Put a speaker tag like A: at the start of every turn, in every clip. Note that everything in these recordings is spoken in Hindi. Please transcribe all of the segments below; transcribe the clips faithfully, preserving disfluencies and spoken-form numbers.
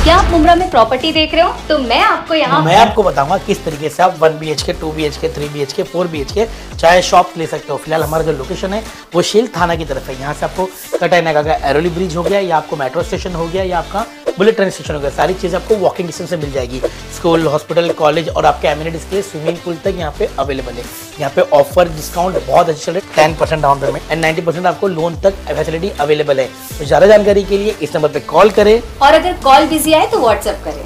A: क्या आप मुंब्रा में प्रॉपर्टी देख रहे हो? तो मैं आपको यहाँ
B: मैं आपको बताऊंगा किस तरीके से आप one B H K, two B H K, three B H K, four B H K चाहे शॉप ले सकते हो। फिलहाल हमारा जो लोकेशन है वो शील थाना की तरफ है। यहाँ से आपको कटाई नाका का एरोली ब्रिज हो गया, या आपको मेट्रो स्टेशन हो गया, या आपका बुलेट ट्रेन स्टेशन हो गया, सारी चीज़ आपको वॉकिंग डिस्टेंस से मिल जाएगी। स्कूल, हॉस्पिटल, कॉलेज और आपके एमिनिटीज के स्विमिंग पूल तक यहाँ पे अवेलेबल है। यहाँ पे ऑफर डिस्काउंट बहुत अच्छे चल रहे हैं, ten percent down payment and ninety percent आपको लोन तक फैसिलिटी अवेलेबल है। तो ज़्यादा जानकारी के लिए इस नंबर पे कॉल करें,
A: और अगर कॉल बिजी आए तो व्हाट्सएप करें।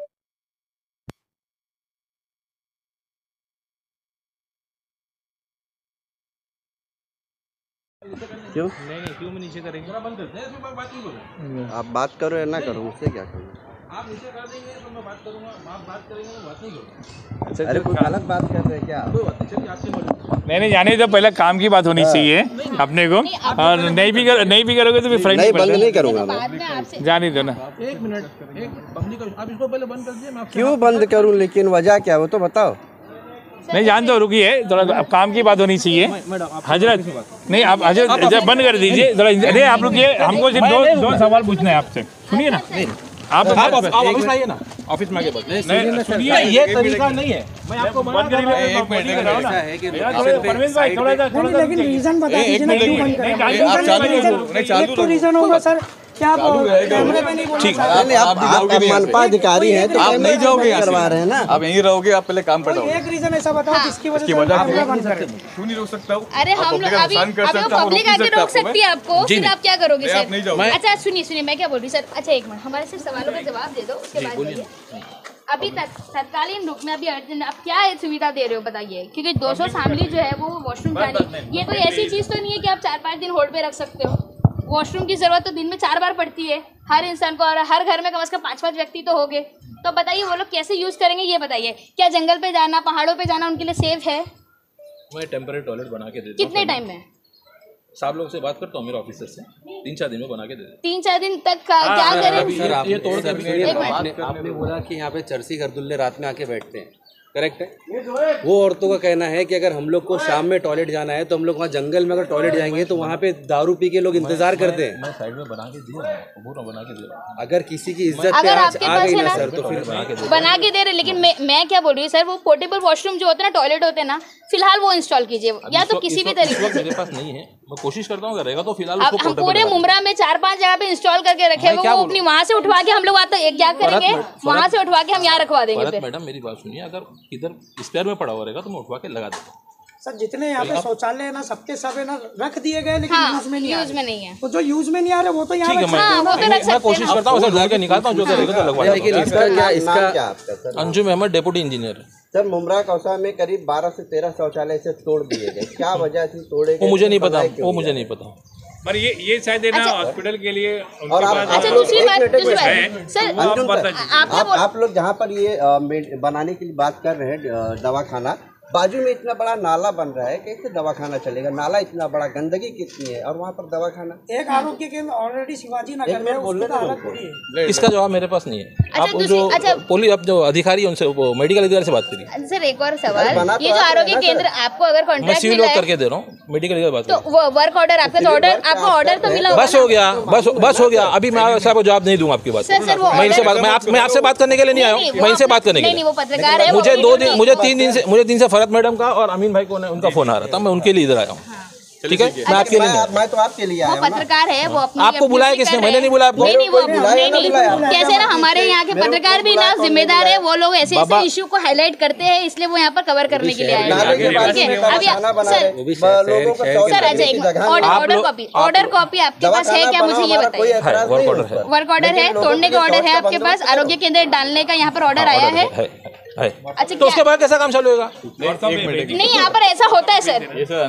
C: क्यों?
D: नहीं नहीं क्यों मैं नीचे करेंगे? बंद करते हैं, मैं बात नहीं करूँ।
C: आप बात करो या ना करो, मुझसे क्या करूँ?
D: आप नीचे कर देंगे तो मैं बात करूँगा, आप बात करेंगे मैं बात नहीं करूँगा।
C: अच्छा, अरे कोई गलत बात कर रहे हैं क्या?
D: कोई बात नहीं, चलिए आपसे बोलो।
E: नहीं नहीं जाने तो पहले काम की बात होनी चाहिए अपने को, और नहीं भी कर, नहीं भी करोगे तो फिर फ्रेंड
C: नहीं, बंद नहीं करूँगा मैं।
E: जाने दो ना।
D: एक मिनट, एक बंद नहीं करो, आप इसको पहले बंद कर दीजिए। मैं आपसे
C: क्यों बंद करूँ, लेकिन वजह क्या वो तो बताओ।
E: नहीं जान दो, रुकिए थोड़ा, अब काम की बात होनी चाहिए। हजरत नहीं, आप हजरत बंद कर दीजिए थोड़ा। अरे आप रुकिए, हमको सिर्फ दो दो सवाल पूछना है आपसे, सुनिए ना। आप
D: आप ऑफिस में आइए ना, ऑफिस में आगे बात नहीं, सुनिए ये तरीका नहीं है। मैं आपको बंद कर रहा हूं, एक मिनट कराओ ना। परवेश भाई थोड़ा सा थोड़ा सा
F: लेकिन रीजन बता दीजिए ना, क्यों बंद कर रहे हैं?
D: आप चालू नहीं चालू
F: एक तो रीजन होगा सर, क्या आप कैमरे पे नहीं बोल
D: ठीक
F: रहे?
C: नहीं, आप आप मनपा अधिकारी हैं तो
D: आप नहीं जाओगे यहाँ से,
C: करवा रहे हैं ना।
D: आप यहीं रहोगे, आप पहले काम पर
F: एक रीजन ऐसा बताओ जिसकी वजह से कैमरा बंद कर रहे हैं।
D: क्यों नहीं रोक सकता हूँ?
G: अरे हम लोग अभी अभी पब्लिक आके रोक सकती है आपको, फिर आप क्या करोगे
D: आप नहीं
G: सर?
D: जाओगे।
G: अच्छा सुनिए सुनिए, मैं क्या बोल रही हूँ सर। अच्छा एक मिनट, हमारे सिर्फ सवालों का जवाब दे दो, उसके बाद बोलिए। अभी तक तत्कालीन रूप में अभी अर्जेंट आप क्या सुविधा दे रहे हो बताइए, क्योंकि दो सौ फैमिली जो है वो वॉशरूम जानी, ये कोई ऐसी चीज तो नहीं है कि आप चार पाँच दिन होल्ड पे रख सकते हो। वॉशरूम की जरूरत तो दिन में चार बार पड़ती है हर इंसान को, और हर घर में कम से कम पाँच पाँच व्यक्ति तो हो गए। तो बताइए वो लोग कैसे यूज करेंगे ये बताइए। क्या जंगल पे जाना, पहाड़ों पे जाना उनके लिए सेफ है?
D: मैं टेम्पररी टॉयलेट बना के देता हूँ।
G: कितने टाइम में?
D: साहब लोग से बात करता हूँ, मेरे ऑफिसर से, तीन चार दिन में बना के दे देता
G: तीन चार दिन तक का क्या करें?
D: सर, आप ये तोड़ कर
C: सुनिए, आपने आपने बोला कि यहाँ पे चरसी गर्दुल्ले रात में आके बैठते हैं, करेक्ट है? वो औरतों का कहना है कि अगर हम लोग को शाम में टॉयलेट जाना है तो हम लोग वहाँ जंगल में अगर टॉयलेट जाएंगे तो वहाँ पे दारू पी के लोग इंतजार करते हैं।
D: मैं साइड में बना के दे रहा हूँ, पूरा बना के दे रहा हूँ।
C: अगर किसी की इज्जत पे
G: अगर
C: आज
G: आपके
C: आ
G: पास
C: गई
G: है
C: ना
G: ना
C: सर तो फिर
G: बना के दे रहे, लेकिन मैं मैं क्या बोल रही हूँ सर, वो पोर्टेबल वॉशरूम जो होते हैं ना, टॉयलेट होते हैं ना, फिलहाल वो इंस्टॉल कीजिए, या तो किसी भी तरीके से।
D: मेरे पास नहीं है, मैं कोशिश करता हूँ, रहेगा तो फिलहाल
G: अब हम पूरे मुंब्रा में चार पांच जगह पे इंस्टॉल करके रखे हुए, वो अपनी वहाँ से उठवा के हम लोग आते हैं, क्या करेंगे वहाँ से उठवा के हम यहाँ रखवा देंगे। फिर
D: मैडम मेरी बात सुनिए, अगर इधर स्पेयर में पड़ा हुआ रहेगा तो मैं उठवा के लगा देता हूँ।
F: सर जितने यहाँ पे शौचालय है ना, सबके सब है ना रख दिए गए, लेकिन
G: हाँ,
F: यूज में नहीं
G: यूज में नहीं है।
F: तो जो यूज में नहीं आ रहे वो तो यहाँ
D: ठीक है, मैं
G: हाँ, वो तो रख
D: मैं
G: सकते हैं
D: कोशिश
G: ना।
D: करता हूँ, ढूंढ के निकालता हूँ, जो रहेगा तो लगवा
C: लेकिन
D: देता
C: इसका क्या
D: हूँ।
C: इसका क्या आपका sir?
D: Anjum Ahmad, deputy engineer.
C: Sir Mumbra Kausa में करीब बारह से तेरह शौचालय से तोड़ दिए गए, क्या वजह थी तोड़े?
D: वो मुझे नहीं पता, वो मुझे नहीं पता।
E: पर ये ये शायद है ना हॉस्पिटल के लिए
C: और आप
G: अच्छा दूसरी बात दूसरी बात सर,
C: अंजुम सर,
G: आपने
C: आप आप लोग जहाँ पर ये अ, मे- बनाने की बात कर रहे हैं अ, दवाखाना, बाजू में इतना बड़ा नाला बन रहा है, कैसे दवाखाना चलेगा? नाला इतना बड़ा, गंदगी कितनी है, और वहाँ पर दवाखाना।
F: एक आरोग्य केंद्र ऑलरेडी शिवाजी नगर में,
C: बोलने
F: उसकी तो हालत बुरी है।
D: इसका जवाब मेरे पास नहीं है।
G: अच्छा,
D: आप
G: दूसरी-
D: जो
G: अच्छा।
D: पुलिस, आप जो अधिकारी है उनसे, वो मेडिकल अधिकारी से बात करिए।
G: सर एक और सवाल,
C: बना तो
G: ये जो
C: आप
G: आरोग्य
C: है ना
G: केंद्र आपको अगर
D: मैं
G: कॉन्ट्रैक्ट
D: सिविल
G: मिला
D: वर्क
G: है
D: करके दे रहा हूँ, मेडिकल अधिकारी बात
G: तो
D: करिए।
G: वो वर्क ऑर्डर आपका तो ऑर्डर आपको ऑर्डर तो मिला होगा
D: बस हो गया, बस बस हो गया। अभी मैं आपको जवाब नहीं दूंगा आपकी बात।
G: सर, सर, वो
D: मैं इनसे
G: order-
D: बात मैं आप मैं आपसे बात करने के लिए नहीं आया हूँ, मैं इनसे बात करने के
G: नहीं
D: लिए।
G: नहीं, वो पत्रकार है,
D: मुझे
G: वो
D: दो
G: वीडियो
D: दिन मुझे
G: नहीं-
D: तीन दिन से मुझे तीन से फरत मैडम का और अमीन भाई को उनका फोन आ रहा था, मैं उनके लिए इधर आया हूँ। ठीक है, मैं आपके लिए नहीं आया।
C: मैं तो आपके लिए
G: वो
C: आया हूँ ना।
G: पत्रकार है, वो अपनी
D: आपको बुलाया किसने? मैंने नहीं बुलाया आपको।
G: नहीं नहीं, वो
C: कोई बुलाया
G: नहीं
C: ना
G: नहीं,
C: बुलाया।
G: कैसे ना हमारे यहाँ के पत्रकार भी ना जिम्मेदार है, वो लोग ऐसे ऐसे इशू को हाईलाइट करते हैं, इसलिए वो यहाँ पर कवर करने के लिए आए हैं।
C: नाले के
G: ठीक
C: पास
G: है,
C: में
G: अभी
C: खाना बना
G: सर
C: रहे, लोगों को शौच
G: सर
C: करने
G: अच्छा
C: की
G: एक
C: जगह
G: ऑर्डर
C: नहीं।
G: ऑर्डर कॉपी ऑर्डर कॉपी आपके पास है क्या, मुझे ये बताइए।
C: कोई एतराज
D: वर्क
C: नहीं
D: ऑर्डर
C: उस
D: है।
C: पर।
G: वर्क ऑर्डर है,
C: लेकिन लोगों
G: तोड़ने
C: के
G: का ऑर्डर
C: शौच
G: है
C: का
G: आपके पास,
C: बंदोबस्त करो।
G: आरोग्य केंद्र डालने का यहाँ पर ऑर्डर आया है।
D: है, है।
G: अच्छा
D: तो उसके बाद कैसा काम चालू होगा?
G: नहीं, यहाँ पर ऐसा होता है सर,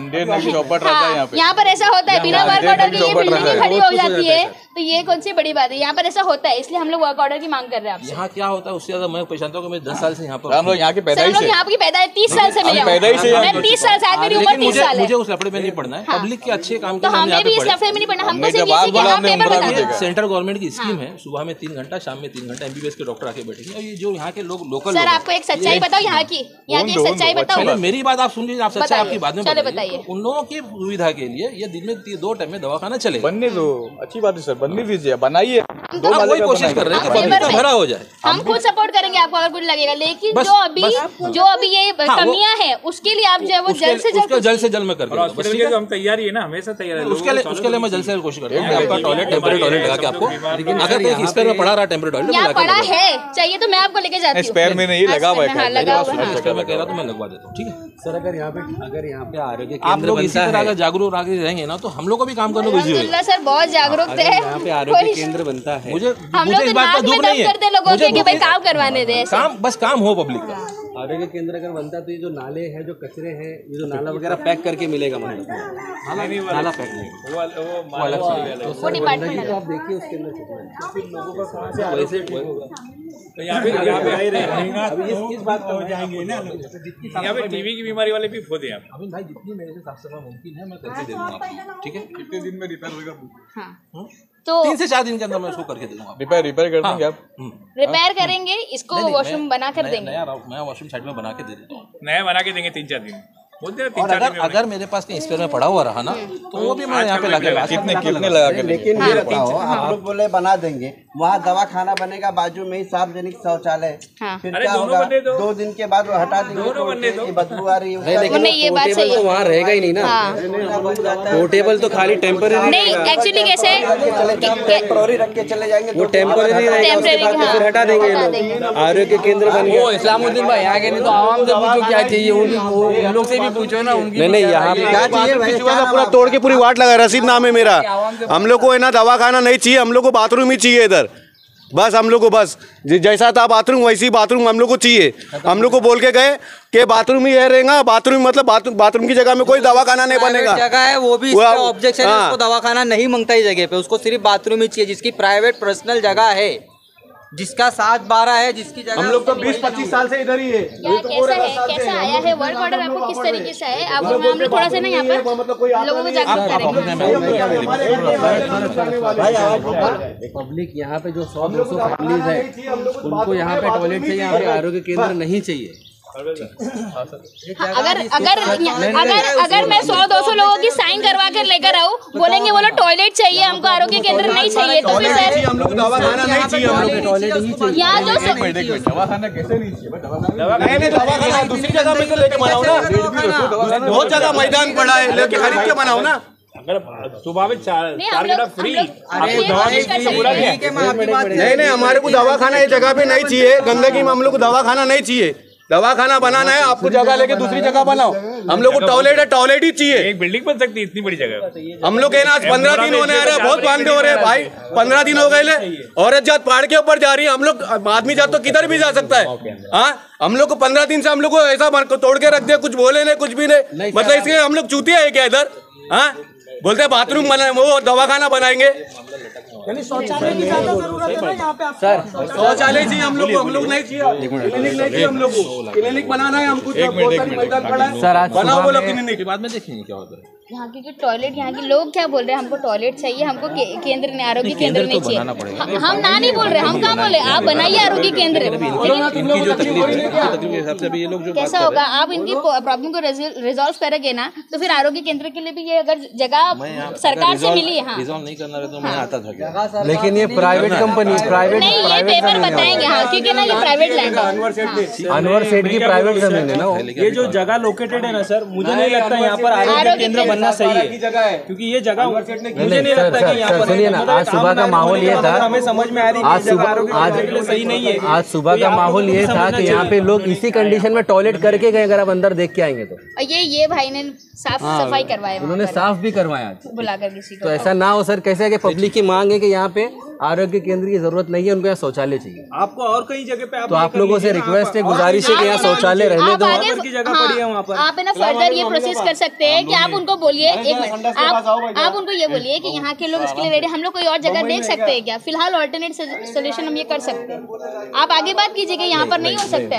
G: हाँ, यहाँ पर ऐसा होता है, बिना वर्क ऑर्डर के ये बिल्डिंग ही खड़ी हो जाती है, तो ये कौन सी बड़ी बात है? यहाँ पर ऐसा होता है, इसलिए हम लोग वर्क ऑर्डर की मांग कर रहे हैं आपसे।
D: यहाँ क्या होता है उससे ज्यादा मैं पहचानता हूँ कि मैं दस साल से यहाँ पर
H: हम लोग यहाँ के
G: सर हम लोग यहाँ की पैदा है, तीस साल से मिले हैं। मैं तीस साल से, आज मेरी उम्र
D: लेकिन
G: तीस
D: मुझे
G: साल है,
D: मुझे उस लफड़े में नहीं पढ़ना है, पब्लिक के अच्छे काम
G: तो
D: के लिए
G: हमें भी इस लफड़े में नहीं पढ़ना, हमको सिर्फ ये कि हाँ पेपर बता दो।
D: सेंट्रल गवर्नमेंट की स्कीम है, सुबह में तीन घंटा शाम में तीन घंटा एमबीबीएस के डॉक्टर आके बैठेंगे, और ये जो यहाँ के लोग लोकल
G: सर आपको एक सच्चाई बताओ, यहाँ की यहाँ की एक सच्चाई बताओ।
D: पहले मेरी बात आप सुन लीजिए, आप सच्चाई आपकी बाद में
G: चलो
D: बताइए।
G: बताइए।
D: उन लोगों की सुविधा के लिए ये दिन में ती- दो टाइम में दवाखाना चलेगा।
H: बनने दो, अच्छी बात है सर, बनने दीजिए, बनाइए।
G: हम तो
H: वही कोशिश कर रहे हैं कि पब्लिक का भरा हो जाए।
G: हम खुद सपोर्ट करेंगे आपको अगर कुछ लगेगा, लेकिन जो अभी जो अभी ये कमियां हैं उसके लिए आप जो है वो जल्द से जल्द
H: जल्द से जल्द में करके
E: हॉस्पिटल के तो हम तैयार ही है ना, हमेशा तैयार है।
H: उसके लिए उसके लिए मैं जल्द से जल्द कोशिश करता हूँ आपका टॉयलेट टेम्परेरी टॉयलेट लगा के आपको, अगर कहीं स्पेयर में पड़ा रहा टेम्परेरी टॉयलेट
G: यहाँ पड़ा है चाहिए तो मैं आपको लेके जाती हूँ।
D: स्पेयर में नहीं लगा हुआ है,
G: लगा हुआ है,
H: स्पेयर में कह रहा तो मैं लगवा देता हूँ, ठीक है
C: सर। अगर यहाँ पे अगर यहाँ पे आरोग्य
H: आप लोग इसी तरह अगर जागरूक आगे रहेंगे ना तो हम लोग को भी काम करने को इजी होगा।
G: अल्हम्दुलिल्लाह सर बहुत जागरूक थे।
C: यहाँ पे आरोग्य केंद्र बनता है,
H: मुझे
G: हम लोग
H: मुझे इस बात का दुख नहीं है,
G: करते लोगों के कि भाई काम करवाने दे,
H: काम बस काम हो पब्लिक का।
C: आरोग्य केंद्र अगर बनता तो ये जो नाले हैं, जो कचरे हैं, ये जो नाला वगैरह पैक करके मिलेगा, मतलब नाला पैक
E: वो वो अलग से
G: वो डिपार्टमेंट
C: आप देखिए उसके अंदर कितना है।
E: वैसे तो यहाँ पे यहाँ पे आए रहेंगे
C: अभी इस किस बात का
E: हो जाएंगे ना, यहाँ पे टीबी की बीमारी वाले भी खोदे आप।
H: अभी भाई जितनी मेरे से साफ सफाई मुमकिन है मैं करके दे दूंगा आपको, ठीक है।
D: कितने दिन में रिपेयर होगा?
G: हाँ तो
H: तीन से चार दिन के अंदर मैं उसको करके दे दूंगा।
D: रिपेयर रिपेयर कर देंगे आप?
G: रिपेयर करेंगे इसको, वॉशरूम बना कर देंगे,
H: नया नया वॉशरूम साइड में बना के दे देता हूँ,
E: नया बना के देंगे तीन चार दिन।
H: और अगर अगर मेरे पास कहीं स्पेयर में पड़ा हुआ रहा ना तो वो भी मैं यहाँ पे लगा
D: कितने कितने लगा के?
I: लेकिन ये बताओ, आप लोग बोले बना देंगे, वहाँ दवा खाना बनेगा बाजू में ही सार्वजनिक शौचालय, फिर क्या होगा? दो दिन के बाद वो हटा देंगे, बदबू आ रही है।
C: लेकिन पोर्टेबल तो वहाँ रहेगा ही नहीं ना, पोर्टेबल तो खाली टेम्पररी
G: नहीं। एक्चुअली कैसे
I: टेम्पररी रख के चले जाएंगे,
C: वो टेम्पररी रहेगा, फिर हटा देंगे। आरोग्य केंद्र बन गया।
J: इस्लामुद्दीन भाई यहाँ के नहीं तो आवाम से पूछो क्या चाहिए, उन लोग से भी पूछो ना उनकी।
C: नहीं नहीं यहाँ
I: क्या चाहिए भाई?
K: पूरा तोड़ के पूरी वाट लगा, रसीद नाम है मेरा। हम लोग को है ना दवा खाना नहीं चाहिए, हम लोग को बाथरूम ही चाहिए इधर, बस हम लोग को बस जैसा था बाथरूम वैसी बाथरूम हम लोग को चाहिए। हम लोग को बोल के गए कि बाथरूम ही है रहेगा, बाथरूम मतलब बाथरूम बाथरूम की जगह में कोई दवा खाना नहीं बनेगा।
J: जगह है वो भी ऑब्जेक्शन है, उसको दवा खाना नहीं मांगता ही जगह पे, उसको सिर्फ बाथरूम ही चाहिए, जिसकी प्राइवेट पर्सनल जगह है, जिसका सात बारह है, जिसकी जगह हम
K: लोग तो बीस पच्चीस साल से इधर ही है।
G: कैसा है कैसा आया है वर्क ऑर्डर आपको किस तरीके से है? आप हम लोग थोड़ा सा ना यहाँ पर लोगों को जागरूक करेंगे।
C: पब्लिक यहाँ पे जो सौ दो सौ फैमिलीज है उनको यहाँ पे टॉयलेट चाहिए, यहाँ पे आरोग्य केंद्र नहीं चाहिए।
G: अगर अगर अगर अगर मैं सौ दो सौ लोगों की साइन करवा कर लेकर आऊँ, बोलेंगे वो लोग टॉयलेट चाहिए हमको, आरोग्य केंद्र नहीं चाहिए, तो फिर सर
K: हम लोग दवा खाना नहीं चाहिए, हम लोग
C: टॉयलेट ही चाहिए।
G: यहाँ जो
D: दवा खाना कैसे नहीं चाहिए?
K: नहीं नहीं दवा खाना दूसरी जगह में तो लेके बनाओ ना, बहुत जगह मैदान पड़ा है, लेके खरीद के बनाओ ना।
E: अगर सुबह में चार
G: नहीं,
E: चार
G: हम लोग-
E: घंटा फ्री,
G: हम लोग-
E: आपको
G: ये
E: दवा
G: कोशिश कर सकते हैं।
K: नहीं नहीं हमारे को दवा खाना ये जगह पे नहीं चाहिए, गंदगी में हम लोग को दवा खाना नहीं चाहिए। दवा खाना बनाना है आपको जगह लेके दूसरी जगह बनाओ, हम लोग को टॉयलेट है, टॉयलेट ही चाहिए।
E: एक बिल्डिंग बन सकती है इतनी बड़ी जगह।
K: हम लोग के ना आज पंद्रह दिन होने आ रहे हैं, बहुत बांधे हो रहे हैं भाई, पंद्रह दिन हो गए ले। औरत जात पहाड़ के ऊपर जा रही है, हम लोग आदमी जात तो किधर भी जा सकता है। हाँ हम लोग को पंद्रह दिन से हम लोग को ऐसा तोड़ के रख दिया, कुछ बोले नहीं कुछ भी नहीं, मतलब इसके हम लोग चूतिया है क्या इधर? हाँ बोलते हैं बाथरूम बना, वो दवाखाना बनाएंगे,
F: शौचालय की ज्यादा जरूरत है ना यहाँ पे आप।
K: सर शौचालय चाहिए हम लोग को, हम लोग नहीं चाहिए क्लिनिक नहीं चाहिए, हम लोग को क्लिनिक बनाना है, हमको बहुत सारी मैदान पड़ा है,
H: सर आज
K: बनाओ बोलो क्लिनिक।
H: के बाद में देखेंगे क्या होता है।
G: यहाँ की टॉयलेट, यहाँ के लोग क्या बोल रहे हैं, हमको टॉयलेट चाहिए, हमको के, केंद्र ने आरोग्य केंद्र नहीं चाहिए। हम हम ना नहीं बोल रहे, हम कहाँ बोले, आप बनाइए आरोग्य केंद्र।
H: इनकी जो तकलीफ है, इनकी तकलीफ के हिसाब से भी ये लोग जो
G: कैसा होगा, आप इनकी प्रॉब्लम को रिजॉल्व करेंगे ना, तो फिर आरोग्य केंद्र के लिए भी ये अगर जगह सरकार से मिली है। हाँ
H: रिजॉल्व नहीं करना रहे तो मैं आता था,
C: लेकिन ये प्राइवेट कंपनी प्राइवेट
G: नहीं, ये पेपर बताएंगे हाँ, क्योंकि ना ये प्राइवेट लैंड है।
C: अनवर सेठ की प्राइवेट जमीन है ना वो।
J: ये जो जगह लोकेटेड है ना सर, मुझे नहीं लगता यहाँ पर आरोग्य केंद्र बनना सही है, क्योंकि ये जगह मुझे नहीं लगता कि यहाँ पर
C: सुनिए ना, आज सुबह का माहौल ये था,
J: हमें समझ में आ रही
C: आज सुबह आज
J: सही नहीं है।
C: आज सुबह का माहौल ये था कि यहाँ पे लोग इसी कंडीशन में टॉयलेट करके गए, अगर आप अंदर देख के आएंगे तो।
G: और ये ये भाई ने साफ सफाई करवाया,
C: उन्होंने साफ भी करवाया
G: बुलाकर किसी को।
C: तो ऐसा ना हो सर, कैसे है कि पब्लिक की मांग है कि यहाँ पे आरोग्य केंद्र की जरूरत नहीं है, उनको यहाँ शौचालय चाहिए।
J: आपको और कई जगह पे आप
C: तो आप लोगों से रिक्वेस्ट है, गुजारिश है कि यहाँ शौचालय रहने दो।
G: की जगह पड़ी है वहाँ पर। आप है ना फर्दर ये प्रोसेस कर सकते हैं कि आप उनको बोलिए, एक मिनट आप आप उनको ये बोलिए कि यहाँ के लोग इसके लिए रेडी, हम लोग कोई और जगह देख सकते हैं क्या? फिलहाल ऑल्टरनेट सोल्यूशन हम ये कर सकते हैं, आप आगे बात कीजिए कि यहाँ पर नहीं हो सकता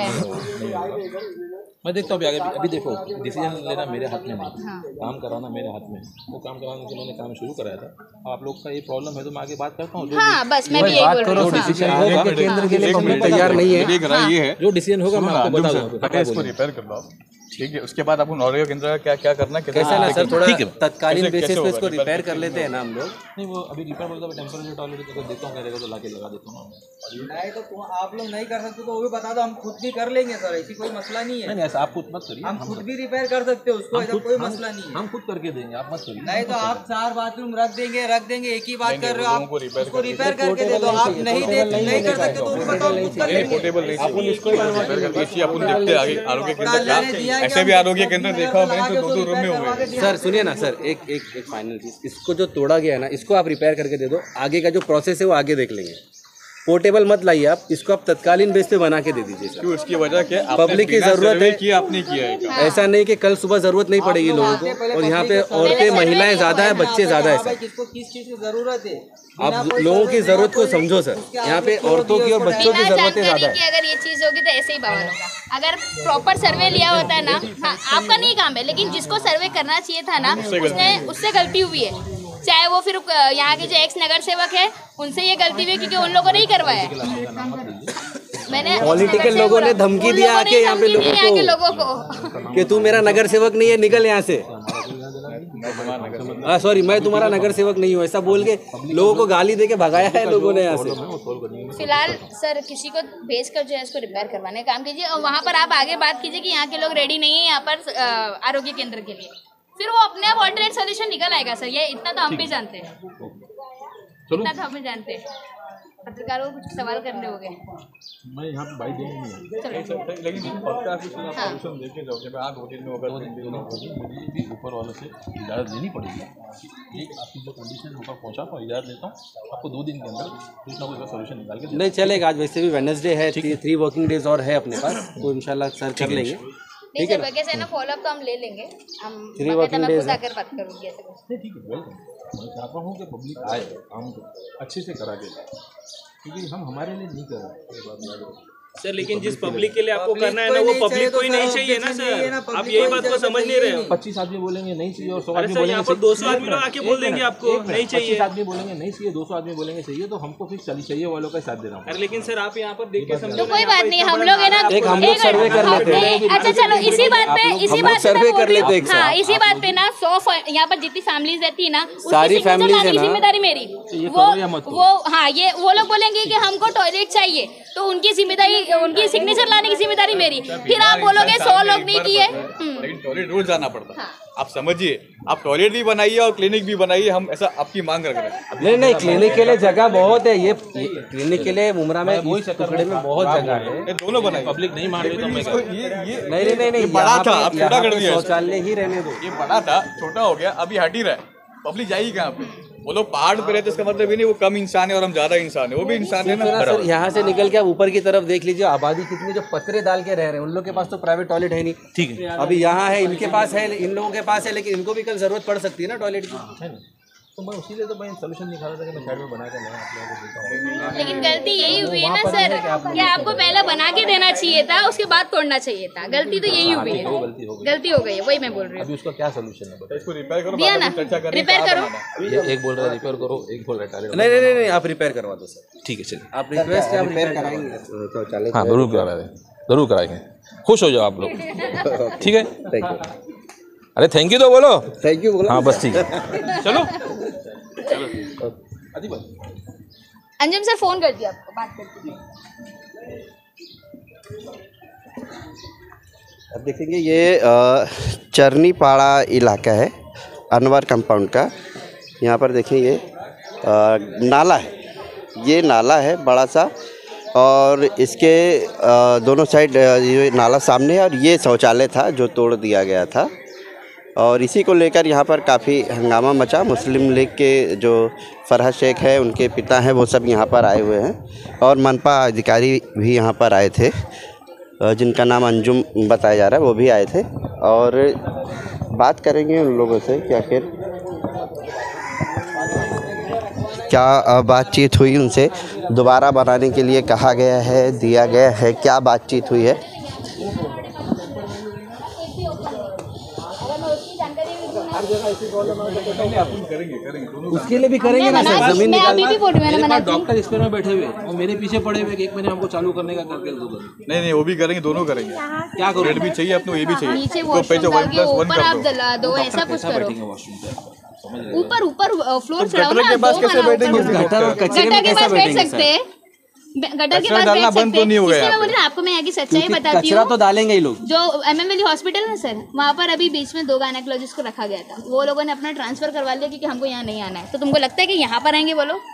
G: है।
H: मैं देखता हूँ अभी अभी देखो, डिसीजन लेना मेरे हाथ में नहीं, काम कराना मेरे हाथ में। वो काम कराने के मैंने काम शुरू कराया था। आप लोग का ये प्रॉब्लम है तो मैं आगे बात करता हूँ।
G: हाँ बस मैं भी यही बोल रही हूँ।
H: डिसीजन होगा केंद्र के लिए पब्लिक तैयार नहीं है, जो डिसीजन होगा मैं आपको बता दूँगा।
D: इसको रिपेयर कर दो।
H: ठीक है, उसके बाद आपको नॉर्वे केंद्र का क्या क्या करना है
C: कैसा ना सर, थोड़ा
H: ठीक है
C: तत्कालीन बेसिस पे इसको रिपेयर कर लेते हैं ना हम लोग।
H: नहीं वो अभी रिपेयर बोलता है टेम्परेरी टॉयलेट को देता हूँ, करेगा तो लाके लगा देता हूँ।
J: नहीं तो तुम आप लोग नहीं कर सकते तो वो भी बता दो, हम खुद भी कर लेंगे सर, ऐसी कोई मसला नहीं है।
H: नहीं ऐसा आप खुद मत करिए,
J: हम खुद भी रिपेयर कर सकते हो उसको, ऐसा कोई मसला नहीं है।
H: हम खुद करके देंगे, आप मत करिए।
J: नहीं तो आप चार बाथरूम रख देंगे रख देंगे एक ही बात कर रहे हो आप, उसको रिपेयर करके
H: करके
J: दे दो। आप नहीं दे नहीं कर सकते तो उनको बताओ खुद कर लेंगे।
H: पोर्टेबल नहीं अपन इसको रिपेयर करके इसी अपन देखते हैं आगे आरोग्य केंद्र का, ऐसे भी आरोग्य केंद्र देखा मैंने तो दो दो रूम में हुए।
C: सर सुनिए ना सर, एक एक एक फाइनल चीज, इसको जो तोड़ा गया है ना इसको आप रिपेयर करके दे दो, आगे का जो प्रोसेस है वो आगे देख लेंगे। पोर्टेबल मत लाइए आप, इसको आप तत्कालीन बेस पे बना के दे दीजिए सर।
H: क्यों, उसकी वजह क्या,
C: पब्लिक की जरूरत है
H: कि आपने किया है,
C: ऐसा नहीं कि कल सुबह जरूरत नहीं पड़ेगी लोगों को, और यहाँ पे औरतें महिलाएं ज्यादा है, बच्चे ज्यादा है सर।
J: किसको किस चीज की जरूरत है,
C: आप लोगों की जरूरत को समझो सर, यहाँ पे औरतों की और बच्चों की जरूरतें ज्यादा है।
G: अगर ये चीज होगी तो ऐसे ही बवाल होगा। अगर प्रॉपर सर्वे लिया होता है ना, हाँ आपका नहीं काम है, लेकिन जिसको सर्वे करना चाहिए था ना उसने उससे गलती हुई है। चाहे वो फिर यहाँ के जो एक्स नगर सेवक है उनसे ये गलती हुई क्योंकि उन लोगों ने ही करवाया। मैंने
C: पॉलिटिकल लोगों ने धमकी दिया आके यहाँ पे लोगों
G: के लोगों को
C: कि तू मेरा नगर सेवक नहीं है, निकल यहाँ से। हाँ सॉरी, मैं तुम्हारा नगर सेवक नहीं हूँ, ऐसा बोल के लोगों को गाली दे के भगाया है लोगों ने यहाँ से।
G: फिलहाल सर किसी को भेज कर जो है इसको रिपेयर करवाने का काम कीजिए, और वहाँ पर आप आगे बात कीजिए कि यहाँ के लोग रेडी नहीं है यहाँ पर आरोग्य केंद्र के लिए, फिर वो अपने आप ऑल्टरनेट सोल्यूशन निकल आएगा सर। ये इतना तो हम भी जानते हैं, इतना तो हम भी जानते हैं। पत्रकारों को कुछ सवाल करने हो गए,
H: मैं यहाँ पे भाई देंगे नहीं, लेकिन पक्का आपको सोल्यूशन देके जाओ कि आग होटल में होगा मुझे भी ऊपर वालों से इजाज़त लेनी पड़ेगी। एक आपकी जो कंडीशन ऊपर पहुँचा तो इजाज़त लेता हूँ, आपको दो दिन के अंदर कुछ ना कुछ सोल्यूशन निकाल के
C: नहीं चलेगा। आज वैसे भी वेडनेसडे है, थ्री वर्किंग डेज और है अपने पास, तो इंशाल्लाह सर कर लेंगे।
G: ठीक है, वैसे है ना फॉलोअप तो हम ले लेंगे, हम
C: थ्री वर्किंग डेज
G: खुद आकर बात करूँगी ऐसे कुछ।
H: ठीक है, वेलकम। मैं चाहता हूँ कि पब्लिक आए, काम को अच्छे से करा के, क्योंकि हम हमारे लिए नहीं कर रहे
E: सर, लेकिन जिस पब्लिक के लिए आपको करना है ना वो पब्लिक को ही नहीं चाहिए ना सर, आप यही बात को समझ नहीं रहे हो।
H: पच्चीस आदमी बोलेंगे नहीं चाहिए और सौ आदमी
E: बोलेंगे यहाँ पर दो सौ आदमी लोग आके बोल देंगे आपको नहीं चाहिए,
H: पच्चीस आदमी बोलेंगे नहीं चाहिए, दो सौ आदमी बोलेंगे चाहिए, तो हमको फिर चली चाहिए वालों का साथ देना।
E: अरे लेकिन सर आप यहाँ पर देख के समझो,
G: तो कोई बात नहीं, हम लोग है ना
C: एक हम लोग सर्वे कर लेते हैं।
G: अच्छा चलो इसी बात पे इसी बात
C: सर्वे कर लेते हैं।
G: हाँ इसी बात पे ना सौ यहाँ पर जितनी फैमिलीज रहती है ना
C: सारी फैमिलीज है ना,
G: जिम्मेदारी मेरी, वो वो हाँ ये वो लोग बोलेंगे कि हमको टॉयलेट चाहिए तो उनकी जिम्मेदारी, उनकी सिग्नेचर लाने की जिम्मेदारी मेरी, फिर आप बोलोगे सौ लोग नहीं किए।
H: लेकिन टॉयलेट रोज जाना पड़ता है, आप समझिए, आप टॉयलेट भी बनाइए और क्लिनिक भी बनाइए, हम ऐसा आपकी मांग रख रहे हैं।
C: नहीं नहीं, क्लिनिक के लिए जगह बहुत है, ये क्लिनिक के लिए मुमरा में टुकड़े में बहुत जगह है,
H: दोनों बनाइए। पब्लिक नहीं मान रही तो मैं ये ये
C: नहीं नहीं नहीं
H: बड़ा था, आप छोटा कर दिया,
C: शौचालय ही रहने दो।
H: ये बड़ा था, छोटा हो गया, अभी हट ही रहा है, पब्लिक जाएगी कहाँ पे? वो लोग पहाड़ पे रहते, इसका मतलब ही नहीं वो कम इंसान है और हम ज्यादा इंसान है, वो भी इंसान है ना
C: सर। यहाँ से निकल के आप ऊपर की तरफ देख लीजिए, आबादी कितनी जो पतरे डाल के रह रहे हैं, उन लोग के पास तो प्राइवेट टॉयलेट है नहीं।
H: ठीक है,
C: अभी यहाँ है, इनके पास है, इन लोगों के पास है, लेकिन इनको भी कल जरूरत पड़ सकती है ना टॉयलेट की।
H: तो मैं उसी लिए तो मैं सोल्यूशन निकाला था कि मैं साइड में बना के मैं आप लोगों को देता हूँ।
G: लेकिन गलती यही हुई है ना सर कि आपको पहले बना के देना चाहिए था, उसके बाद तोड़ना चाहिए था, गलती तो यही हुई है, गलती हो गई है, वही मैं बोल रही हूँ।
H: अभी उसका क्या सोल्यूशन है बताइए? इसको रिपेयर करो,
G: दिया ना, रिपेयर करो।
H: एक बोल रहा है रिपेयर करो, एक बोल रहा है
C: नहीं नहीं नहीं, आप रिपेयर करवा दो सर।
H: ठीक है, चलिए
C: आप रिक्वेस्ट आप रिपेयर कराएंगे?
H: हाँ जरूर करा दें, जरूर कराएंगे, खुश हो जाओ आप लोग। ठीक है,
I: थैंक यू।
H: अरे थैंक यू तो बोलो,
I: थैंक यू बोलो।
H: हाँ बस ठीक है, चलो चलो।
G: अंजुम सर फोन कर दिया आपको, बात करती हूँ।
I: अब देखेंगे ये चरनी पाड़ा इलाका है अनवर कंपाउंड का। यहाँ पर देखिए ये नाला है, ये नाला है बड़ा सा, और इसके आ, दोनों साइड ये नाला सामने है, और ये शौचालय था जो तोड़ दिया गया था। और इसी को लेकर यहाँ पर काफ़ी हंगामा मचा। मुस्लिम लीग के जो फरहत शेख है, उनके पिता हैं, वो सब यहाँ पर आए हुए हैं, और मनपा अधिकारी भी यहाँ पर आए थे, जिनका नाम अंजुम बताया जा रहा है, वो भी आए थे। और बात करेंगे उन लोगों से कि आखिर क्या बातचीत हुई, उनसे दोबारा बनाने के लिए कहा गया है, दिया गया है, क्या बातचीत हुई है।
H: करेंगे करेंगे
C: उसके लिए भी करेंगे ना सर, जमीन निकालना।
H: डॉक्टर इस पे में बैठे हुए और मेरे पीछे पड़े हुए एक महीने हमको चालू करने का करके दो। नहीं नहीं वो भी करेंगे, दोनों करेंगे। क्या करो, रेट भी चाहिए अपने, ये भी चाहिए।
G: नीचे वॉशरूम डाल के ऊपर आप जला दो, ऐसा कुछ करो। ऊपर ऊपर फ्लोर चढ़ाओ ना, दो बनाओ। गटर के पास बैठ सकते हैं, गटर के पास बैठ सकते हैं। इसलिए मैं बोल रही हूँ आपको, मैं यहाँ की सच्चाई बताती हूँ।
C: तो डालेंगे ही लोग।
G: जो एमएमएल हॉस्पिटल है सर, वहाँ पर अभी बीच में दो गायनेकोलॉजिस्ट को रखा गया था, वो लोगों ने अपना ट्रांसफर करवा लिया क्योंकि हमको यहाँ नहीं आना है। तो तुमको लगता है कि यहाँ पर आएंगे वो लोग?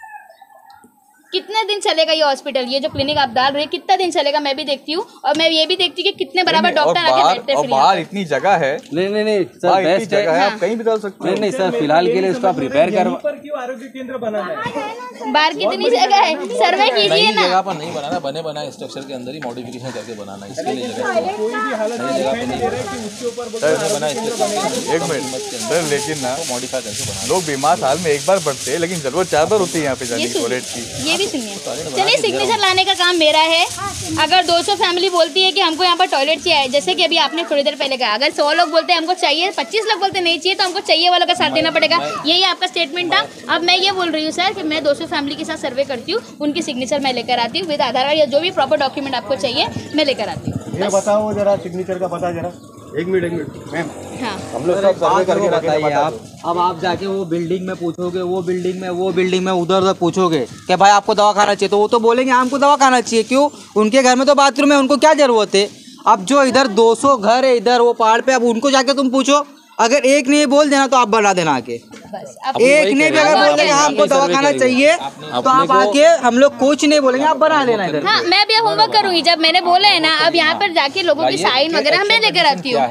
G: कितने दिन चलेगा ये हॉस्पिटल, ये जो क्लिनिक आप डाल रहे हैं कितना दिन चलेगा? मैं भी देखती हूँ और मैं ये भी देखती हूँ कि कितने बराबर डॉक्टर आके बैठते हैं।
H: बाहर इतनी जगह है।
C: नहीं नहीं नहीं सर, बेस्ट जगह है, आप कहीं भी डाल सकते हैं। नहीं नहीं सर, फिलहाल के लिए इसको आप रिपेयर करवा।
F: क्यों आरोग्य केंद्र बनाना है?
G: बाहर कितनी जगह है, सर्वे कीजिए ना।
H: जगह पर नहीं बनाना, बने बनाए स्ट्रक्चर के अंदर ही मॉडिफिकेशन करके बनाना, इसके लिए
F: कोई भी हालत में उसके ऊपर
H: एक मिनट सर, लेकिन ना मॉडिफाई करके बना। लोग बीमार साल में एक बार बढ़ते हैं, लेकिन जरूरत चार बार होती है यहाँ पे जाने की टॉयलेट की।
G: ये भी सुनिए, चलिए सिग्नेचर लाने का काम मेरा है। अगर दो सौ फैमिली बोलती है कि हमको यहाँ पर टॉयलेट चाहिए, जैसे कि अभी आपने थोड़ी देर पहले कहा, अगर सौ लोग बोलते हैं हमको चाहिए, पच्चीस लोग बोलते नहीं चाहिए, तो हमको चाहिए वालों का साथ देना पड़ेगा। यही आपका स्टेटमेंट था। अब मैं ये बोल रही हूँ सर कि मैं दो सौ फैमिली के साथ सर्वे करती हूँ, उनकी सिग्नेचर मैं लेकर आती हूँ विद आधार कार्ड या जो भी प्रॉपर डॉक्यूमेंट आपको चाहिए मैं लेकर आती हूँ।
K: ये बताओ जरा सिग्नेचर का पता जरा। एक मिनट एक मिनट मैम,
G: हाँ
K: हम लोग सब सर्वे करके
J: बताइए आप। अब आप जाके वो बिल्डिंग में पूछोगे, वो बिल्डिंग में वो बिल्डिंग में उधर उधर पूछोगे कि भाई आपको दवा खाना चाहिए, तो वो तो बोलेंगे हमको दवा खाना चाहिए। क्यों? उनके घर में तो बाथरूम है, उनको क्या जरूरत है? अब जो इधर दो सौ घर है इधर वो पहाड़ पे, अब उनको जाके तुम पूछो। अगर एक ने बोल देना तो आप बना देना आके। एक ने भी अगर बोल देगा हमको दवा खाना चाहिए तो आप आके, हम लोग कुछ नहीं बोलेंगे, आप बना लेना इधर।
G: हाँ, मैं भी होमवर्क करूंगी जब मैंने बोला है ना। अब यहाँ पर जाके लोगों की साइन वगैरह मैं लेकर आती हूँ।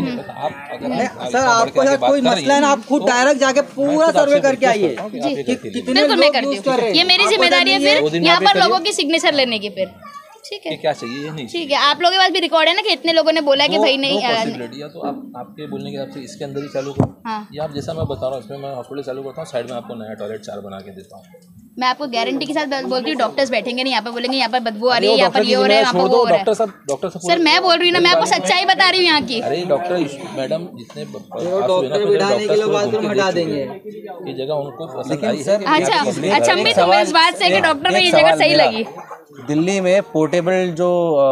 J: सर आपको जब कोई मसला है ना, आप खुद डायरेक्ट जाके पूरा सर्वे करके आइए।
G: बिल्कुल मैं करती हूँ, ये मेरी जिम्मेदारी है। फिर यहाँ पर लोगों की सिग्नेचर लेने की, फिर ठीक है
H: क्या चाहिए ये नहीं
G: ठीक है। आप लोगों के पास भी रिकॉर्ड है ना कि इतने लोगों ने बोला कि भाई नहीं
H: या तो आप आपके बोलने के हिसाब से इसके अंदर ही चालू करो,
G: हाँ।
H: या आप जैसा मैं बता रहा हूँ इसमें मैं हॉस्पिटल चालू करता हूँ, साइड में आपको नया टॉयलेट चार बना के देता हूँ।
G: मैं आपको गारंटी के साथ बोलती हूँ, डॉक्टर्स बैठेंगे नहीं यहाँ पर, बोलेंगे यहाँ पर बदबू आ रही है, यहाँ पर ये हो रहा है, यहाँ पर वो हो रहा है।
H: डॉक्टर साहब डॉक्टर साहब
G: सर मैं बोल रही हूँ ना, मैं आपको सच्चाई बता रही हूँ यहाँ की।
H: अरे डॉक्टर मैडम जितने
J: डॉक्टर बिठाने के लिए बाथरूम हटा देंगे,
H: ये जगह उनको पसंद आई है।
G: अच्छा अच्छा, मैं तुम्हें इस बात से कि डॉक्टर में ये जगह सही लगी।
C: दिल्ली में पोर्टेबल जो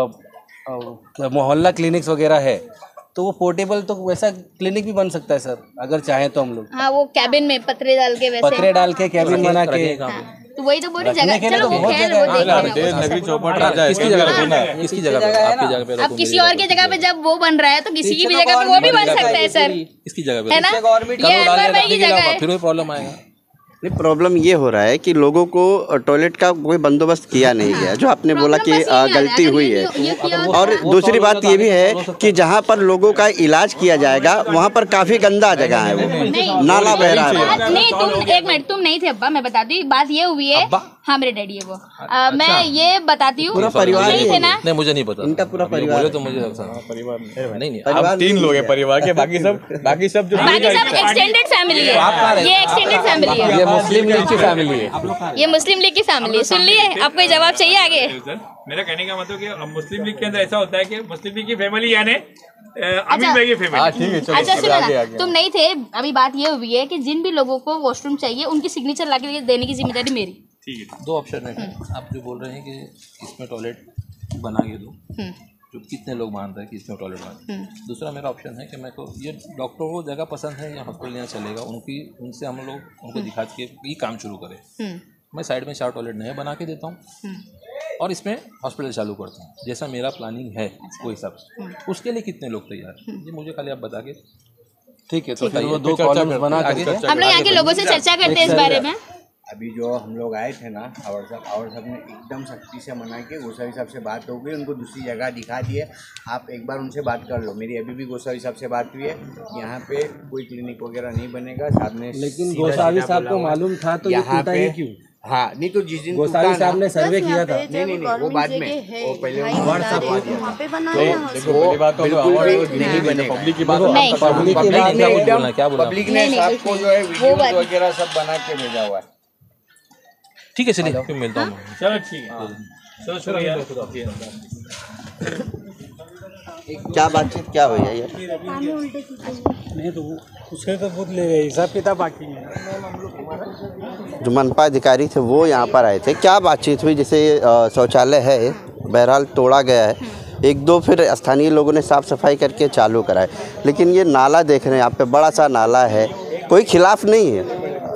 C: मोहल्ला क्लिनिक्स वगैरह है, तो वो पोर्टेबल तो वैसा क्लिनिक भी बन सकता है सर, अगर चाहे तो हम लोग।
G: हाँ, वो कैबिन में पत्रे डाल के वैसे
C: पत्रे डाल के कैबिन बना के,
G: तो वही तो बोल रही जगह। चलो वो खैर वो देखेंगे।
H: नगरी चौपट राजा किसकी जगह पे? किसकी जगह पे? आपकी जगह पे।
G: अब किसी और की जगह पे जब वो बन रहा है तो किसी की भी जगह पे वो भी बन सकता है सर।
H: किसकी जगह पे
G: है ना? ये अनवर भाई की जगह है।
H: फिर वही प्रॉब्लम आएगा।
I: नहीं, प्रॉब्लम ये हो रहा है कि लोगों को टॉयलेट का कोई बंदोबस्त किया नहीं गया, जो आपने बोला कि गलती हुई है। और दूसरी बात ये भी है कि जहाँ पर लोगों का इलाज किया जाएगा वहाँ पर काफी गंदा जगह है, वो नाला बह रहा है।
G: नहीं तुम एक मिनट, तुम नहीं थे अब्बा, मैं बताती हूँ बात ये हुई है। हाँ मेरे डैडी है वो। आ, मैं ये बताती हूँ,
I: पूरा परिवार
G: नहीं थे ना?
H: नहीं मुझे नहीं पता,
I: इनका पूरा परिवार
H: तो मुझे परिवार नहीं नहीं
I: परिवार
H: तीन लोग हैं परिवार के, बाकी सब बाकी सब जो
G: बाकी सब एक्सटेंडेड फैमिली है। ये एक्सटेंडेड फैमिली है,
C: ये मुस्लिम लीग की फैमिली है,
G: ये मुस्लिम लीग की फैमिली है। सुन लिए? आपको ये जवाब चाहिए आगे?
E: मेरा कहने का मतलब कि मुस्लिम लीग के अंदर ऐसा होता है कि मुस्लिम लीग की फैमिली यानी अमीर भाई की फैमिली।
G: अच्छा सुनो ना, तुम नहीं थे अभी। बात ये हुई है कि जिन भी लोगों को वॉशरूम चाहिए उनकी सिग्नेचर ला के देने की जिम्मेदारी मेरी।
E: ठीक है,
H: दो ऑप्शन है। आप जो बोल रहे हैं कि इसमें टॉयलेट बना के दो, जो कितने लोग मानते हैं कि इसमें टॉयलेट बना। दूसरा मेरा ऑप्शन है कि मैं को ये डॉक्टरों को जगह पसंद है या हॉस्पिटल यहाँ चलेगा, उनकी उनसे हम लोग उनको दिखा के ये काम शुरू करें। मैं साइड में चार टॉयलेट नए बना के देता हूँ और इसमें हॉस्पिटल चालू करता हूँ, जैसा मेरा प्लानिंग है वो हिसाब से। उसके लिए कितने लोग तैयार हैं ये मुझे खाली आप बता के।
C: ठीक है, तो फिर वो दो कॉलम्स बना के
G: हम लोग यहाँ के लोगों से चर्चा करते हैं इस बारे में।
L: अभी जो हम लोग आए थे ना, और सब और सब ने एकदम सख्ती से मना के गोसावी साहब से बात हो गई, उनको दूसरी जगह दिखा दी है। आप एक बार उनसे बात कर लो। मेरी अभी भी गोसावी साहब से बात हुई है, यहाँ पे कोई क्लिनिक वगैरह नहीं बनेगा साहब ने।
C: लेकिन गोसावी साहब को मालूम था तो ये टूटा ही क्यों?
L: हाँ नहीं तो जिस दिन
C: गोसावी साहब ने सर्वे किया था।
L: नहीं नहीं नहीं वो बाद में, वो पहले
M: वहाँ पे बनाया
L: नहीं बनेगा।
H: पब्लिक की बात
G: नहीं,
H: पब्लिक की बात नहीं बोलना, क्या बोलना?
L: पब्लिक ने साहब को जो है वीडियो वगैरह सब बना के भेजा हुआ है।
H: ठीक है चलिए फिर मिलता हूँ।
E: चलो ठीक है, चलो शुक्रिया।
I: क्या बातचीत क्या हुई है ये?
F: नहीं तो उसके तो बहुत ले गए, हिसाब किताब बाकी है।
I: जो मनपा अधिकारी थे वो यहाँ पर आए थे, क्या बातचीत हुई? जैसे शौचालय है बहरहाल तोड़ा गया है, एक दो फिर स्थानीय लोगों ने साफ़ सफाई करके चालू कराए, लेकिन ये नाला देख रहे हैं आप पे, बड़ा सा नाला है, कोई खिलाफ नहीं है,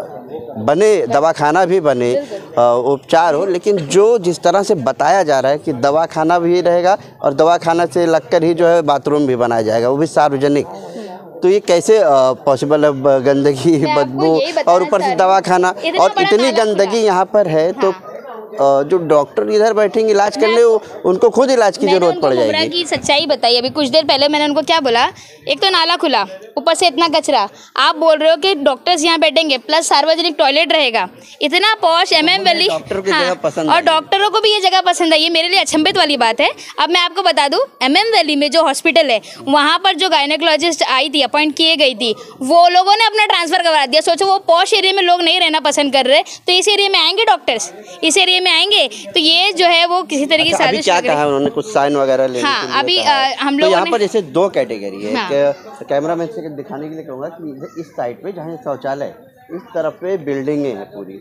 I: बने दवाखाना भी बने, उपचार हो, लेकिन जो जिस तरह से बताया जा रहा है कि दवाखाना भी रहेगा और दवाखाना से लगकर ही जो है बाथरूम भी बनाया जाएगा, वो भी सार्वजनिक, तो ये कैसे पॉसिबल है? गंदगी, बदबू और ऊपर से दवाखाना, और इतनी गंदगी यहाँ पर है तो जो डॉक्टर इधर बैठेंगे इलाज करने, उनको खुद इलाज की जरूरत पड़ जाएगी।
G: की सच्चाई बताई, अभी कुछ देर पहले मैंने उनको क्या बोला, एक तो नाला खुला, ऊपर से इतना कचरा, आप बोल रहे हो कि डॉक्टर्स यहाँ बैठेंगे प्लस सार्वजनिक टॉयलेट रहेगा, इतना पॉश एमएम वैली, हाँ, और डॉक्टरों को भी ये जगह पसंद आई, ये मेरे लिए अचंभित वाली बात है। अब मैं आपको बता दूं, एमएम वैली में जो हॉस्पिटल है वहाँ पर जो गायनेकोलॉजिस्ट आई थी, अपॉइंट किए गई थी, वो लोगों ने अपना ट्रांसफर करवा दिया। सोचो वो पॉश एरिया में लोग नहीं रहना पसंद कर रहे, तो इस एरिया में आएंगे डॉक्टर्स, इस एरिया में आएंगे, तो ये जो है वो किसी तरीके से
I: अभी क्या कहा उन्होंने, कुछ साइन वगैरह लेने
G: हाँ,
I: के लिए
G: अभी
I: कहा।
G: हम
I: तो
G: लोग
I: यहाँ पर जैसे दो कैटेगरी है,
G: हाँ।
I: कै, कैमरा मैन से दिखाने के लिए कहूँगा कि इस साइड पे जहाँ शौचालय, इस तरफ पे बिल्डिंगें हैं पूरी,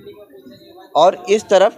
I: और इस तरफ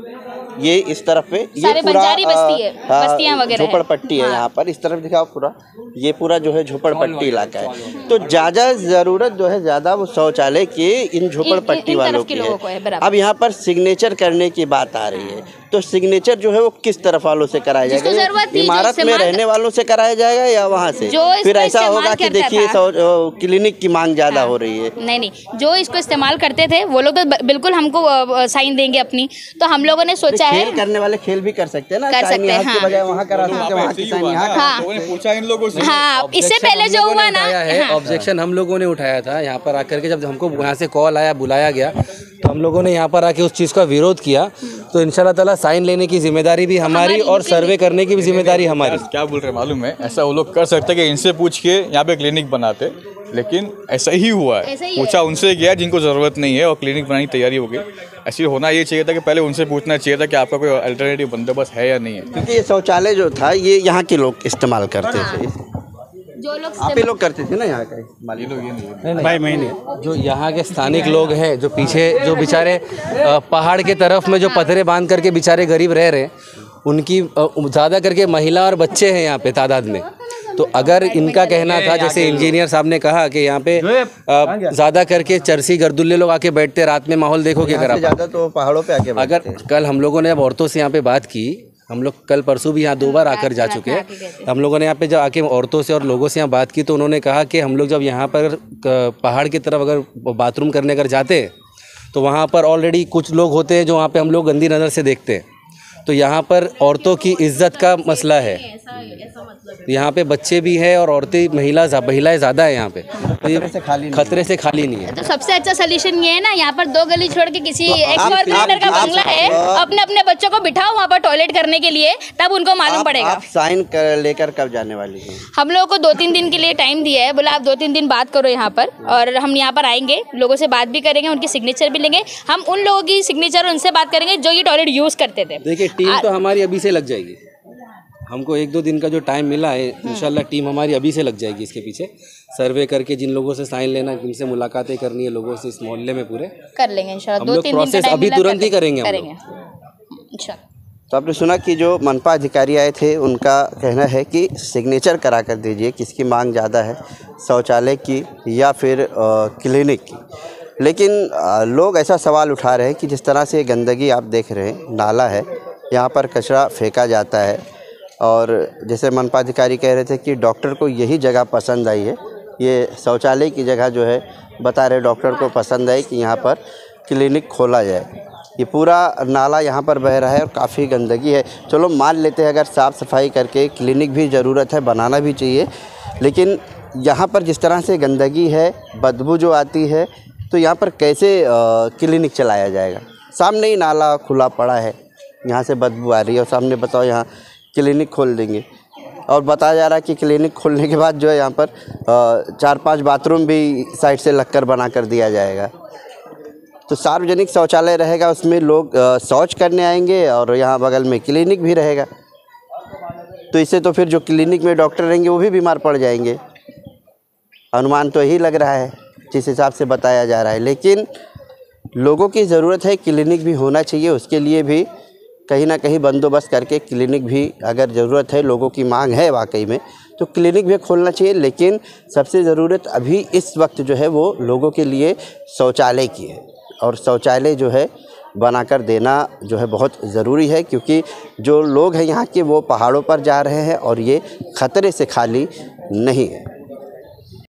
I: ये इस तरफ पे ये पूरा
G: बस्ती है, बस्तियां वगैरह
I: झोपड़पट्टी है, यहाँ पर इस तरफ दिखाओ पूरा, ये पूरा जो है झोपड़पट्टी इलाका है, तो ज़्यादा ज़रूरत जो है ज़्यादा वो शौचालय के इन झोपड़पट्टी वालों की है। अब यहाँ पर सिग्नेचर करने की बात आ रही है, तो सिग्नेचर जो है वो किस तरफ वालों से कराया जाएगा? इमारत में रहने वालों से कराया जाएगा या वहाँ से? फिर ऐसा होगा कि देखिए क्लिनिक की मांग ज़्यादा हो रही है।
G: नहीं नहीं, जो इसको इस्तेमाल करते थे वो लोग तो बिल्कुल हमको साइन देंगे अपनी, तो हम लोगों ने सोचा है
I: खेल करने वाले खेल भी कर सकते हैं ना,
G: कर सकते हैं, हाँ।
I: बजाय वहाँ करा सकते हैं, वहाँ की साइन यहाँ
C: हाँ। पूछा इन लोगों से,
G: हाँ, इससे पहले जो हुआ ना,
C: ऑब्जेक्शन हम लोगों ने उठाया था यहाँ पर आकर के, जब हमको यहाँ से कॉल आया, बुलाया गया, तो हम लोगों ने यहाँ पर आके उस चीज़ का विरोध किया, तो इंशाल्लाह ताला साइन लेने की जिम्मेदारी भी हमारी और सर्वे करने की भी जिम्मेदारी हमारी।
H: क्या बोल रहे हैं मालूम है, ऐसा वो लोग कर सकते कि इनसे पूछ के यहाँ पे क्लिनिक बनाते, लेकिन ऐसा ही हुआ है, पूछा उनसे गया जिनको ज़रूरत नहीं है और क्लिनिक बनाने की तैयारी हो गई। ऐसी होना ये चाहिए था कि पहले उनसे पूछना चाहिए था कि आपका कोई अल्टरनेटिव बंदोबस्त है या नहीं है,
I: क्योंकि ये शौचालय जो था ये यहाँ के लोग इस्तेमाल करते थे,
G: जो लोग
I: आप ही लोग करते थे ना यहाँ का, मालिक लोग ये नहीं,
C: भाई मैं नहीं, जो यहाँ के स्थानिक लोग हैं, जो पीछे जो बेचारे पहाड़ के तरफ में जो पत्थरे बांध करके बेचारे गरीब रह रहे, उनकी ज़्यादा करके महिला और बच्चे हैं यहाँ पे तादाद में, तो अगर इनका कहना था, जैसे इंजीनियर साहब ने कहा कि यहाँ पे ज़्यादा करके चरसी गर्दुल्ले लोग आके बैठते, रात में माहौल देखोगे अगर आप,
I: ज़्यादा तो पहाड़ों पे आके,
C: अगर कल हम लोगों ने अब औरतों से यहाँ पे बात की, हम लोग कल परसों भी यहाँ दो बार आकर जा चुके हैं, हम लोगों ने यहाँ पे जब आके औरतों से और लोगों से यहाँ बात की, तो उन्होंने कहा कि हम लोग जब यहाँ पर पहाड़ की तरफ अगर बाथरूम करने अगर जाते हैं तो वहाँ पर ऑलरेडी कुछ लोग होते हैं जो वहाँ पे हम लोग गंदी नज़र से देखते हैं, तो यहाँ पर औरतों की इज्जत का मसला है, यहाँ पे बच्चे भी हैं और औरतें महिला महिलाएं ज़्यादा है यहाँ पे, तो ये खतरे से खाली नहीं है।
G: तो सबसे अच्छा सोल्यूशन ये है ना, यहाँ पर दो गली छोड़ के किसी एक और बिल्डर का बंगला है, अपने अपने बच्चों को बिठाओ वहाँ पर टॉयलेट करने के लिए, तब उनको मालूम पड़ेगा।
I: आप साइन लेकर कब जाने वाली हैं?
G: हम लोगों को दो तीन दिन के लिए टाइम दिया है, बोला आप दो तीन दिन बात करो यहाँ पर, और हम यहाँ पर आएंगे, लोगों से बात भी करेंगे, उनकी सिग्नेचर भी लेंगे, हम उन लोगों की सिग्नेचर उनसे बात करेंगे जो ये टॉयलेट यूज करते थे।
C: देखिए टीम तो हमारी अभी से लग जाएगी, हमको एक दो दिन का जो टाइम मिला है, इंशाल्लाह टीम हमारी अभी से लग जाएगी इसके पीछे, सर्वे करके जिन लोगों से साइन लेना, जिनसे मुलाकातें करनी है लोगों से इस मोहल्ले में पूरे
G: कर लेंगे इंशाल्लाह।
C: दो तीन प्रोसेस अभी तुरंत ही करेंगे
G: करेंगे
C: इंशाल्लाह।
I: तो आपने सुना कि जो मनपा अधिकारी आए थे उनका कहना है कि सिग्नेचर करा कर दीजिए, किसकी मांग ज़्यादा है, शौचालय की या फिर क्लिनिक की, लेकिन आ, लोग ऐसा सवाल उठा रहे हैं कि जिस तरह से गंदगी आप देख रहे हैं, नाला है, यहाँ पर कचरा फेंका जाता है, और जैसे मनपा अधिकारी कह रहे थे कि डॉक्टर को यही जगह पसंद आई है, ये शौचालय की जगह जो है बता रहे डॉक्टर को पसंद आई कि यहाँ पर क्लिनिक खोला जाए। ये पूरा नाला यहाँ पर बह रहा है और काफ़ी गंदगी है, चलो मान लेते हैं अगर साफ़ सफाई करके क्लिनिक भी ज़रूरत है, बनाना भी चाहिए, लेकिन यहाँ पर जिस तरह से गंदगी है, बदबू जो आती है, तो यहाँ पर कैसे क्लिनिक चलाया जाएगा? सामने ही नाला खुला पड़ा है, यहाँ से बदबू आ रही है, और सामने बताओ यहाँ क्लिनिक खोल देंगे, और बताया जा रहा है कि क्लिनिक खोलने के बाद जो है यहाँ पर चार पांच बाथरूम भी साइड से लगकर बना कर दिया जाएगा, तो सार्वजनिक शौचालय रहेगा, उसमें लोग शौच करने आएंगे और यहाँ बगल में क्लिनिक भी रहेगा। तो इससे तो फिर जो क्लिनिक में डॉक्टर रहेंगे वो भी बीमार पड़ जाएंगे। अनुमान तो यही लग रहा है जिस हिसाब से बताया जा रहा है। लेकिन लोगों की ज़रूरत है, क्लिनिक भी होना चाहिए, उसके लिए भी कहीं ना कहीं बंदोबस्त करके क्लिनिक भी अगर ज़रूरत है, लोगों की मांग है वाकई में, तो क्लिनिक भी खोलना चाहिए। लेकिन सबसे ज़रूरत अभी इस वक्त जो है वो लोगों के लिए शौचालय की है, और शौचालय जो है बनाकर देना जो है बहुत ज़रूरी है, क्योंकि जो लोग हैं यहाँ के वो पहाड़ों पर जा रहे हैं और ये ख़तरे से खाली नहीं है।